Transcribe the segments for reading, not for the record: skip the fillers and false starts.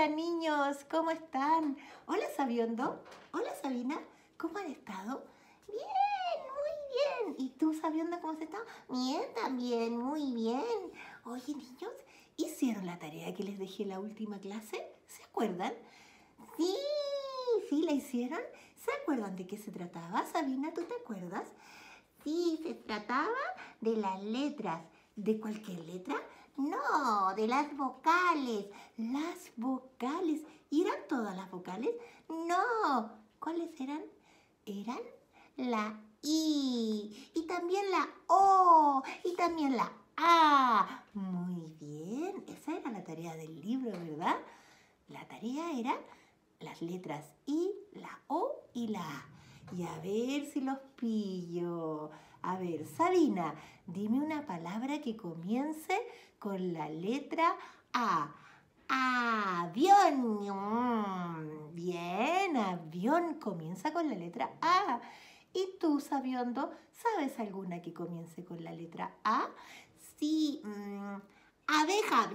Hola niños, ¿cómo están? Hola Sabiondo, hola Sabina, ¿cómo han estado? Bien, muy bien. ¿Y tú Sabiondo cómo has estado? Bien también, muy bien. Oye niños, ¿hicieron la tarea que les dejé en la última clase? ¿Se acuerdan? Sí, sí, ¿la hicieron? ¿Se acuerdan de qué se trataba? Sabina, ¿tú te acuerdas? Sí, se trataba de las letras. ¿De cualquier letra? No, de las vocales. Las vocales. ¿Y eran todas las vocales? No. ¿Cuáles eran? Eran la I. Y también la O. Y también la A. Muy bien. Esa era la tarea del libro, ¿verdad? La tarea era las letras I, la O y la A. Y a ver si los pillo. A ver, Sabina, dime una palabra que comience con la letra A. Avión. Bien, avión comienza con la letra A. ¿Y tú, Sabiondo, sabes alguna que comience con la letra A? Sí, abeja.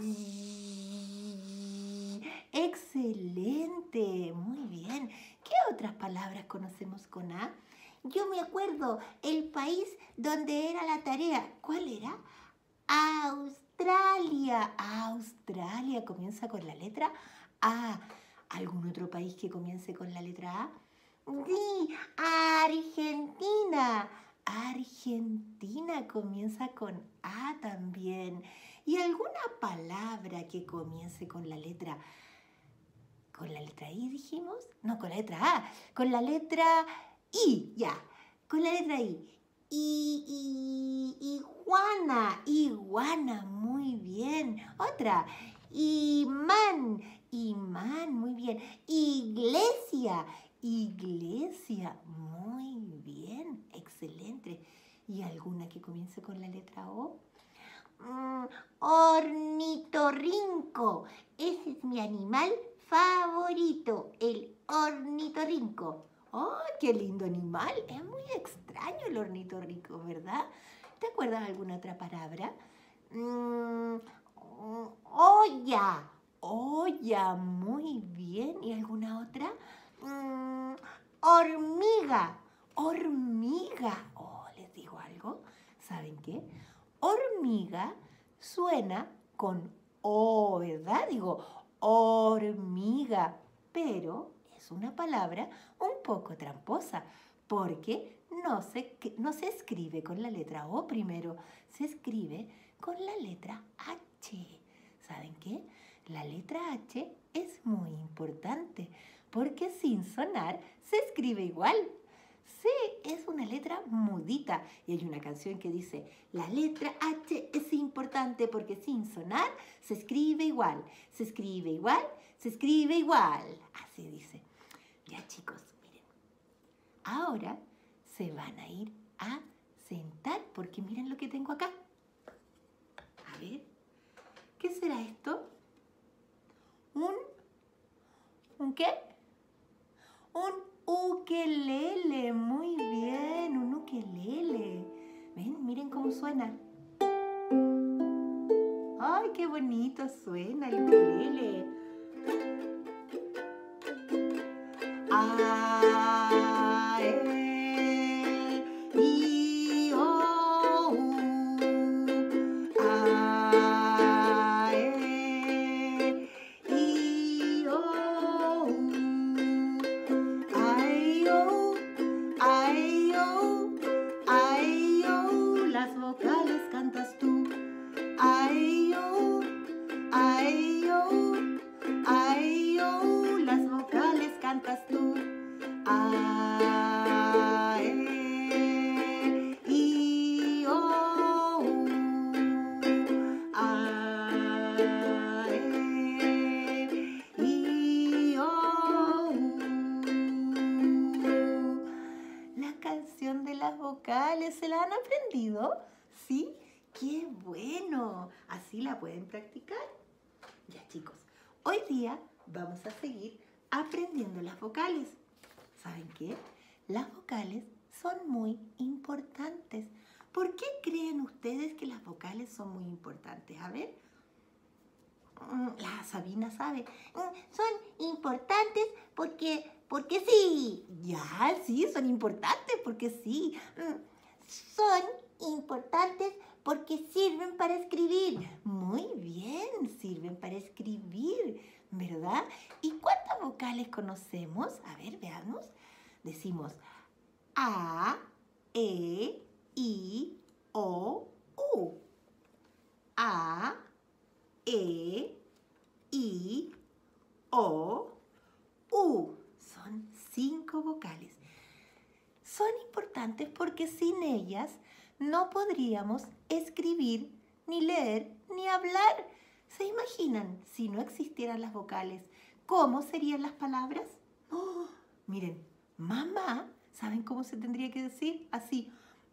Excelente, muy bien. ¿Qué otras palabras conocemos con A? Yo me acuerdo, el país donde era la tarea. ¿Cuál era? Australia. Australia comienza con la letra A. ¿Algún otro país que comience con la letra A? Sí, Argentina. Argentina comienza con A también. ¿Y alguna palabra que comience con la letra I dijimos? No, con la letra A. Con la letra I, ya. Con la letra I. Iguana. Iguana, muy bien. Otra. Imán. Imán, muy bien. Iglesia. Iglesia, muy bien. Excelente. ¿Y alguna que comience con la letra O? Ornitorrinco. Ese es mi animal favorito, el ornitorrinco. ¡Oh, qué lindo animal! Es muy extraño el ornitorrinco, ¿verdad? ¿Te acuerdas de alguna otra palabra? Olla. Olla, muy bien. ¿Y alguna otra? Hormiga. Hormiga. Oh, ¿les digo algo? ¿Saben qué? Hormiga suena con O, ¿verdad? Digo, hormiga, pero es una palabra un poco tramposa porque no se escribe con la letra O primero, se escribe con la letra H. ¿Saben qué? La letra H es muy importante porque sin sonar se escribe igual. C es una letra mudita y hay una canción que dice la letra H es importante porque sin sonar se escribe igual, se escribe igual, se escribe igual. Así dice. Ya chicos, miren. Ahora se van a ir a sentar porque miren lo que tengo acá. A ver, ¿qué será esto? ¿Un qué? Un ukelele, muy bien, un ukelele. ¿Ven? Miren cómo suena. ¡Ay, qué bonito suena el ukelele! A, E, I, O, U. A, E, I, O, U. Ay, las vocales cantas tú. Ay, las vocales cantas tú. A, E, I, O, U. A, E, I, O, U. La canción de las vocales, ¿se la han aprendido? ¿Sí? ¡Qué bueno! ¿Así la pueden practicar? Ya chicos, hoy día vamos a seguir aprendiendo las vocales. ¿Saben qué? Las vocales son muy importantes. ¿Por qué creen ustedes que las vocales son muy importantes? A ver. La Sabina sabe. Son importantes porque sí. Ya, sí, son importantes porque sí. Son importantes porque sirven para escribir. Muy bien, sirven para escribir, ¿verdad? ¿Y cuántas vocales conocemos? A ver, veamos. Decimos A, E, I, O, U. A, E, I, O, U. Son 5 vocales. Son importantes porque sin ellas no podríamos escribir, ni leer, ni hablar. ¿Se imaginan si no existieran las vocales? ¿Cómo serían las palabras? Oh, miren, mamá, ¿saben cómo se tendría que decir? Así.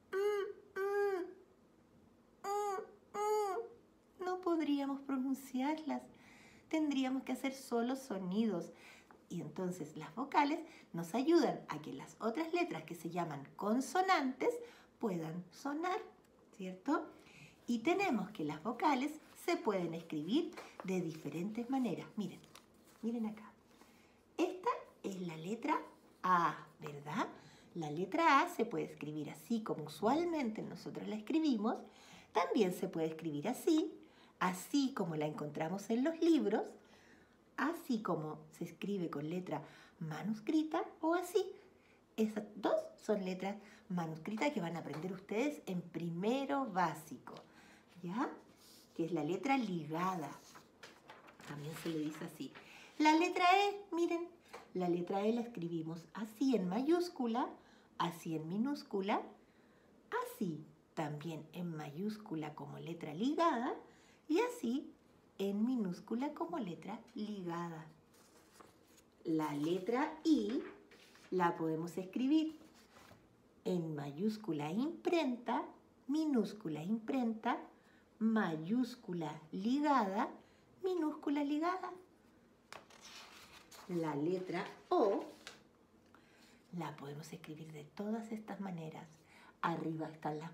No podríamos pronunciarlas. Tendríamos que hacer solo sonidos. Y entonces las vocales nos ayudan a que las otras letras que se llaman consonantes puedan sonar, ¿cierto? Y tenemos que las vocales se pueden escribir de diferentes maneras. Miren, miren acá. Esta es la letra A, ¿verdad? La letra A se puede escribir así como usualmente nosotros la escribimos. También se puede escribir así como la encontramos en los libros, así como se escribe con letra manuscrita o así. Esas dos son letras manuscritas que van a aprender ustedes en primero básico, ¿ya? Que es la letra ligada. También se le dice así. La letra E, miren, la letra E la escribimos así en mayúscula, así en minúscula, así también en mayúscula como letra ligada y así en minúscula como letra ligada. La letra I la podemos escribir en mayúscula imprenta, minúscula imprenta, mayúscula ligada, minúscula ligada. La letra O la podemos escribir de todas estas maneras. Arriba están las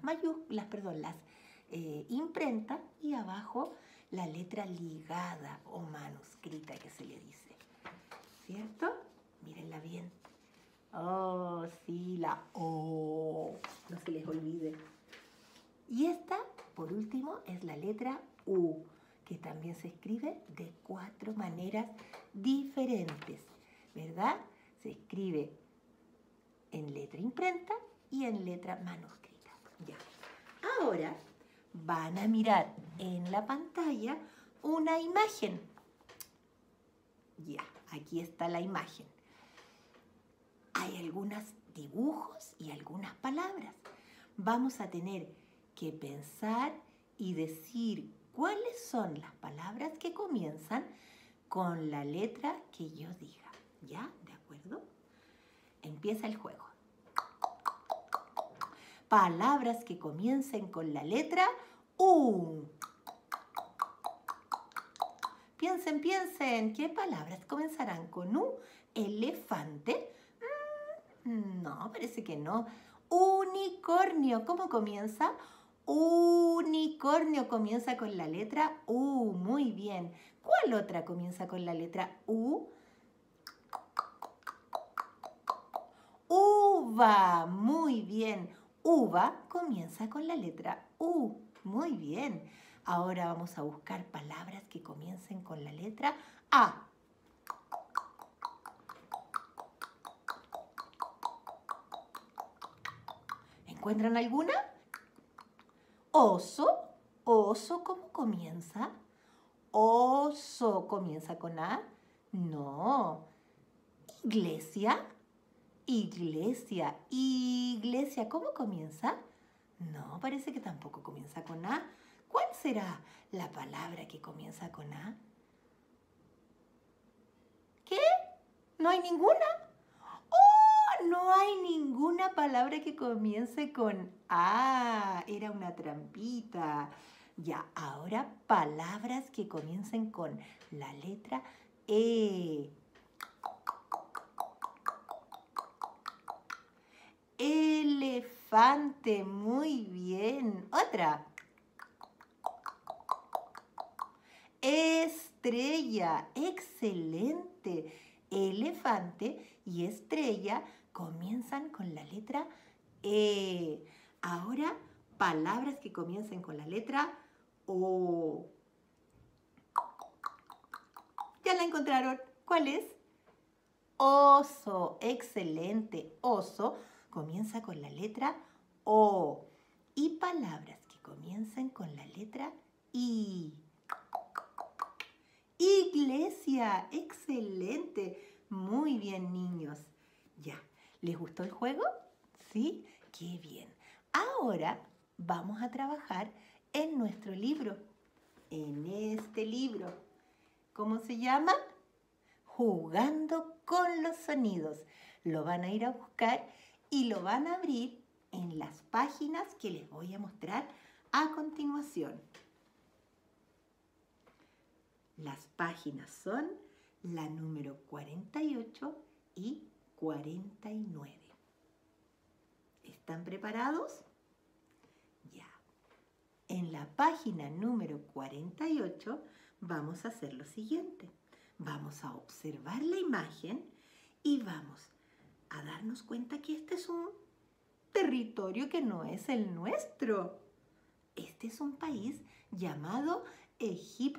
imprenta y abajo la letra ligada o manuscrita que se le dice, ¿cierto? Mírenla bien. Oh, sí, la O, no se les olvide. Y esta, por último, es la letra U, que también se escribe de 4 maneras diferentes, ¿verdad? Se escribe en letra imprenta y en letra manuscrita. Ya. Ahora van a mirar en la pantalla una imagen. Ya, aquí está la imagen. Hay algunos dibujos y algunas palabras. Vamos a tener que pensar y decir cuáles son las palabras que comienzan con la letra que yo diga. ¿Ya? ¿De acuerdo? Empieza el juego. Palabras que comiencen con la letra U. Piensen, piensen. ¿Qué palabras comenzarán con U? Elefante. No, parece que no. Unicornio. ¿Cómo comienza? Unicornio comienza con la letra U. Muy bien. ¿Cuál otra comienza con la letra U? Uva. Muy bien. Uva comienza con la letra U. Muy bien. Ahora vamos a buscar palabras que comiencen con la letra A. ¿Encuentran alguna? Oso. Oso, ¿cómo comienza? Oso, ¿comienza con A? No. Iglesia. Iglesia. Iglesia, ¿cómo comienza? No, parece que tampoco comienza con A. ¿Cuál será la palabra que comienza con A? ¿Qué? ¿No hay ninguna? ¡Oh! No hay ninguna palabra que comience con A. Era una trampita. Ya, ahora palabras que comiencen con la letra E. Elefante, muy bien. Otra. Estrella, excelente. Elefante y estrella comienzan con la letra E. Ahora, palabras que comiencen con la letra O. ¿Ya la encontraron? ¿Cuál es? Oso, excelente. Oso comienza con la letra O. Y palabras que comiencen con la letra I. Iglesia, excelente. Muy bien, niños. Ya, ¿les gustó el juego? ¿Sí? Qué bien. Ahora vamos a trabajar en nuestro libro. En este libro. ¿Cómo se llama? Jugando con los sonidos. Lo van a ir a buscar y lo van a abrir en las páginas que les voy a mostrar a continuación. Las páginas son la número 48 y 49. ¿Están preparados? Ya. En la página número 48 vamos a hacer lo siguiente. Vamos a observar la imagen y vamos a darnos cuenta que este es un territorio que no es el nuestro. Este es un país llamado Egipto.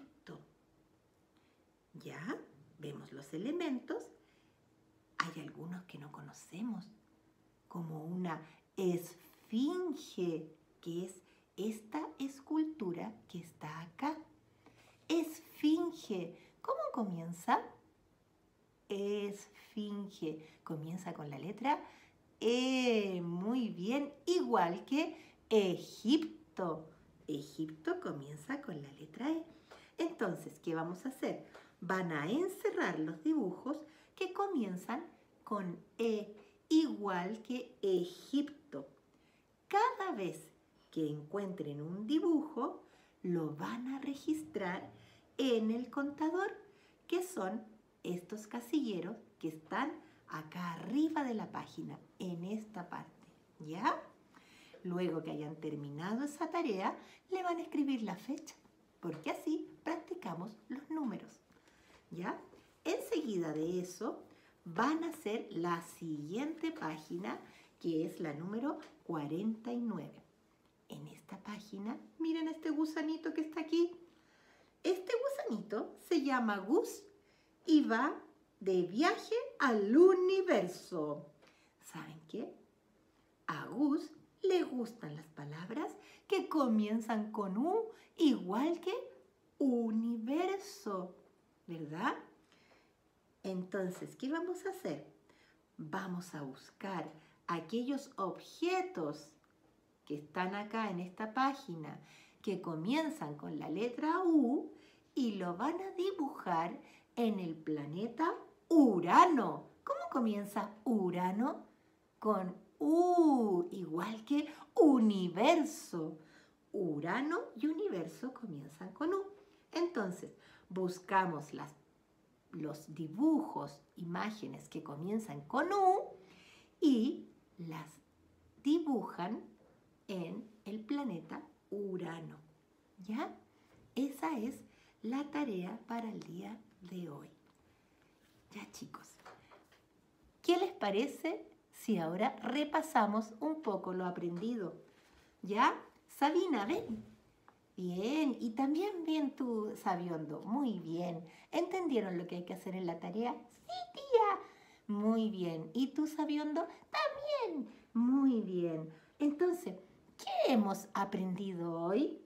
Ya vemos los elementos. Hay algunos que no conocemos, como una esfinge, que es esta escultura que está acá. Esfinge. ¿Cómo comienza? Esfinge. Comienza con la letra E. Muy bien. Igual que Egipto. Egipto comienza con la letra E. Entonces, ¿qué vamos a hacer? Van a encerrar los dibujos que comienzan con E, igual que Egipto. Cada vez que encuentren un dibujo, lo van a registrar en el contador, que son estos casilleros que están acá arriba de la página, en esta parte, ¿ya? Luego que hayan terminado esa tarea, le van a escribir la fecha, porque así practicamos los números, ¿ya? Enseguida de eso, van a hacer la siguiente página, que es la número 49. En esta página, miren este gusanito que está aquí. Este gusanito se llama Gus y va de viaje al universo. ¿Saben qué? A Gus le gustan las palabras que comienzan con U, igual que universo, ¿verdad? Entonces, ¿qué vamos a hacer? Vamos a buscar aquellos objetos que están acá en esta página, que comienzan con la letra U y lo van a dibujar en el planeta Urano. ¿Cómo comienza Urano? Con U, igual que universo. Urano y universo comienzan con U. Entonces, buscamos los dibujos, imágenes que comienzan con U y las dibujan en el planeta Urano. ¿Ya? Esa es la tarea para el día de hoy. Ya, chicos. ¿Qué les parece si ahora repasamos un poco lo aprendido? ¿Ya? Sabina, ven. Bien, y también bien tú, Sabiondo. Muy bien. ¿Entendieron lo que hay que hacer en la tarea? Sí, tía. Muy bien. ¿Y tú, Sabiondo? También. Muy bien. Entonces, ¿qué hemos aprendido hoy?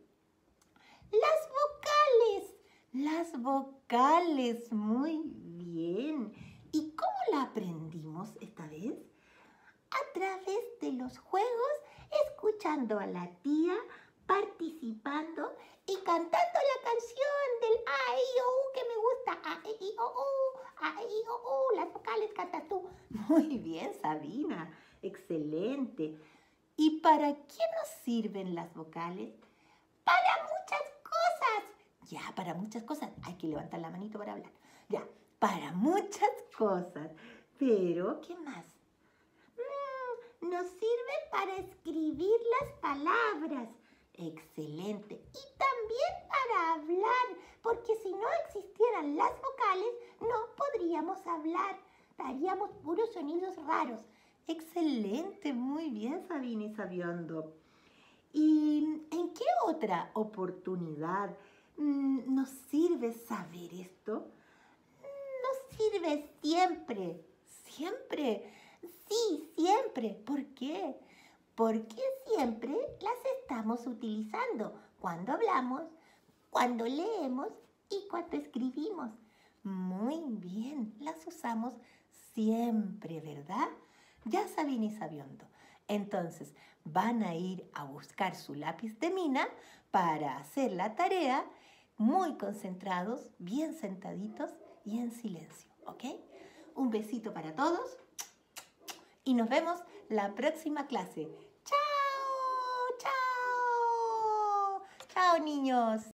Las vocales. Las vocales. Muy bien. ¿Y cómo la aprendimos esta vez? A través de los juegos, escuchando a la tía, participando y cantando la canción del A, I, O, U que me gusta. A, I, O, U, A, I, O, U. Las vocales cantas tú. Muy bien, Sabina. Excelente. ¿Y para qué nos sirven las vocales? Para muchas cosas. Ya, para muchas cosas. Hay que levantar la manito para hablar. Ya, para muchas cosas. Pero, ¿qué más? Nos sirve para escribir las palabras. Excelente. Y también para hablar, porque si no existieran las vocales, no podríamos hablar. Haríamos puros sonidos raros. Excelente, muy bien, Sabina y Sabiondo. ¿Y en qué otra oportunidad nos sirve saber esto? Nos sirve siempre, siempre. Sí, siempre. ¿Por qué? Porque siempre las estamos utilizando cuando hablamos, cuando leemos y cuando escribimos. Muy bien, las usamos siempre, ¿verdad? Ya Sabina y Sabiondo. Entonces, van a ir a buscar su lápiz de mina para hacer la tarea muy concentrados, bien sentaditos y en silencio, ¿ok? Un besito para todos y nos vemos la próxima clase. ¡Chao! ¡Chao! ¡Chao, niños!